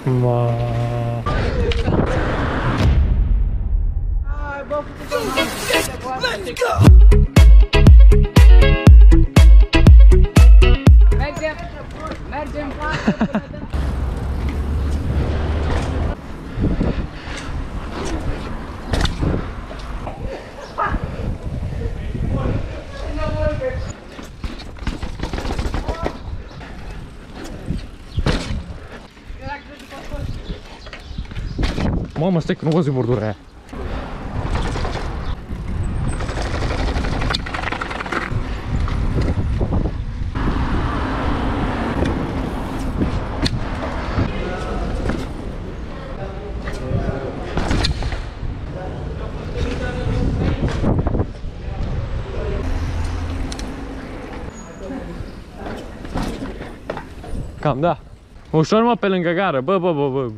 Ma... Let's go! Mergem Mamă, stai că nu văzui bordura aia. Cam da. Ușor mă pe lângă gară, bă.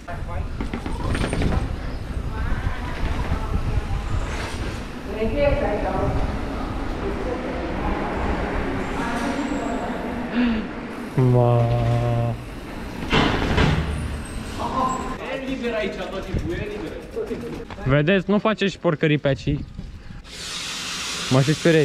Ma... E liber aici, tot timpul, e liber. Vedeți, nu faceți porcării pe aici. Mă și sperei.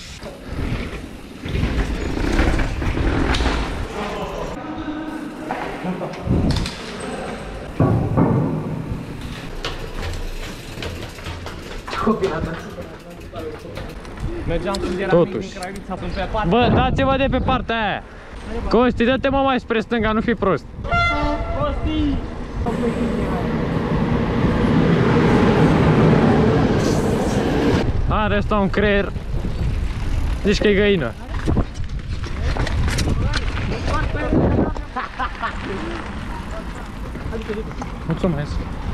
Mergeam când era Totuși. din Craiuța până pe partea. Bă, dați-vă de pe partea aia. Costi, dă-te mă mai spre stânga, nu fi prost. Costi! Are ăsta un creier. Zici că e găină. Mulțumesc.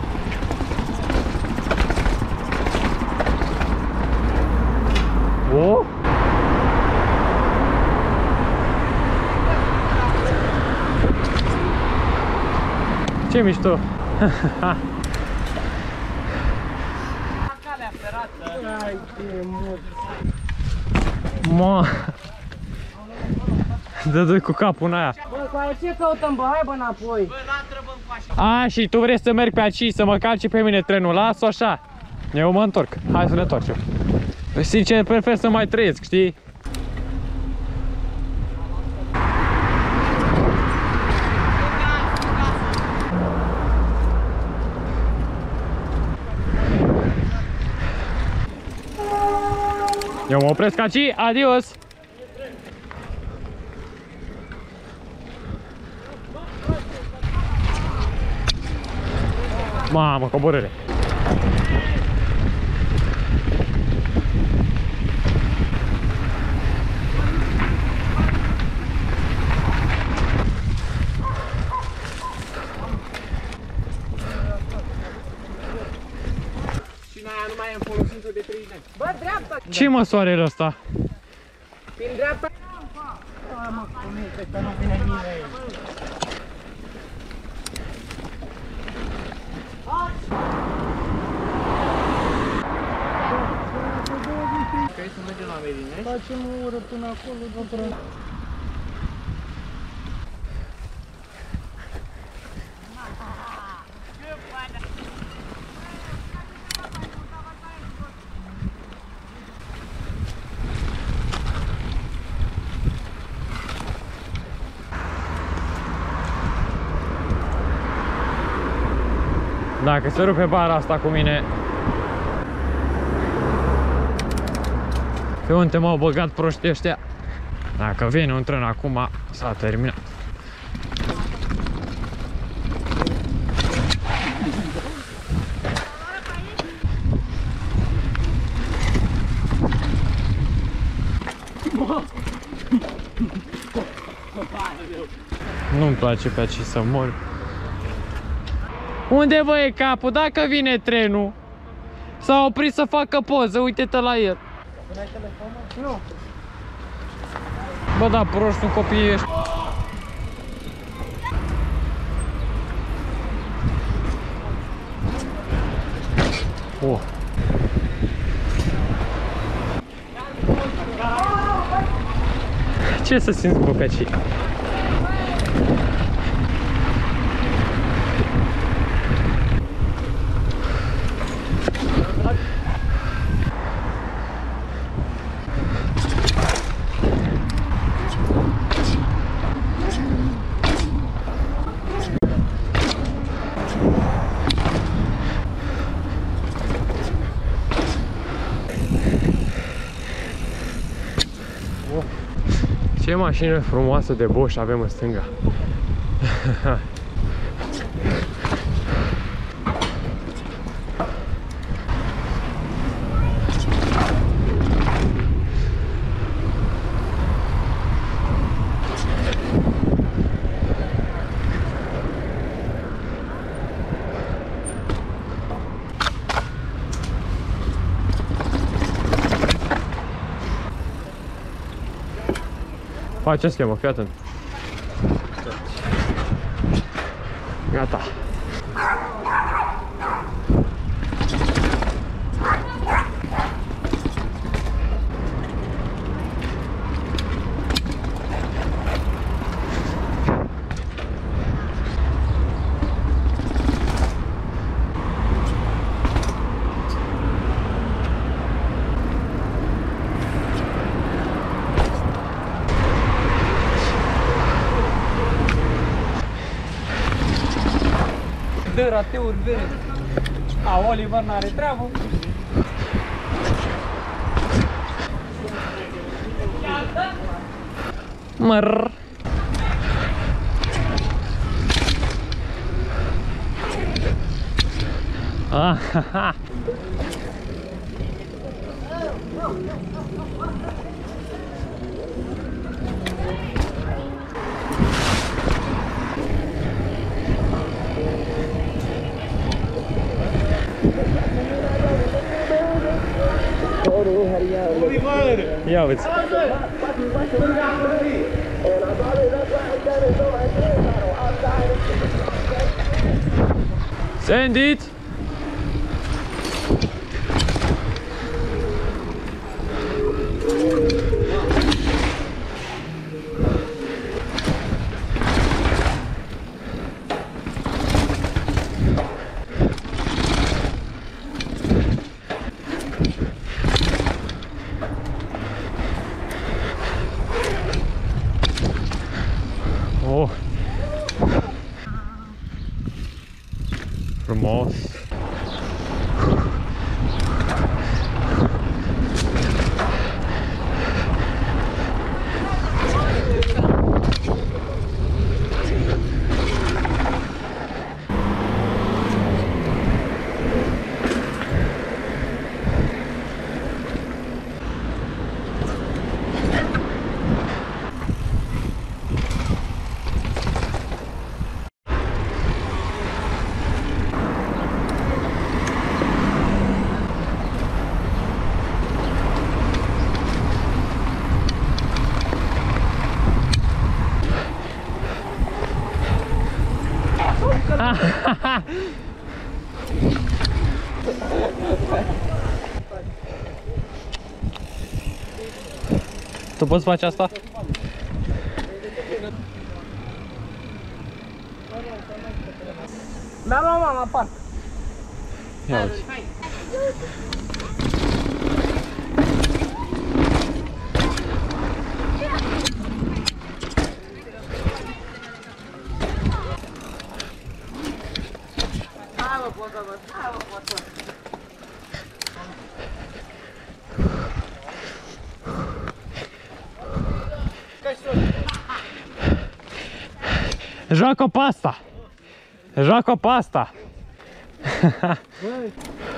O? Ce mișto! Calea ferată. Ai de mult. Mă! Dă-doi cu capul în aia. Bă, cu aia ce căutăm, bă? Hai bă înapoi. Bă, n-a cu așa. A, și tu vrei să mergi pe aici să mă calci pe mine trenul? Las-o așa. Eu mă întorc. Hai să ne întoarcem. Sincer, prefer să mai trăiesc, știi? Eu mă opresc aici, adios! Mamă, coborâre! Și în aia nu mai am folosit-o de 3 ani. Bă, dreapta! Ce măsoare e ăsta? Prin dreapta! Hai mă, cumite, că nu vine nimeni. Vrei să mergem la Medinești? Facem o oră până acolo, după... Dacă se rupe bara asta cu mine. Pe unde m-au băgat proștii ăștia? Dacă vine un tren acum, s-a terminat. Nu-mi place pe aici să mor. Unde vă e capul? Dacă vine trenul, s-a oprit să facă poză, uite-te la el. N-ai telefon? Nu. Bă, da, proști sunt copiii ăștia. Oh. Ce să simți, bă, pe aici? Ce mașină frumoasă de Bosch avem în stânga. Face schemă, fii atent. Gata. Dă rateuri vere. A, Oliver n-are treabă. Măr. Ah, ha, ha. Ia uite. Send it. Oh. Frumos. Tu poți face asta? Mi-a luat mama parc. Ia uite. Joacă pe asta! Joacă pe asta!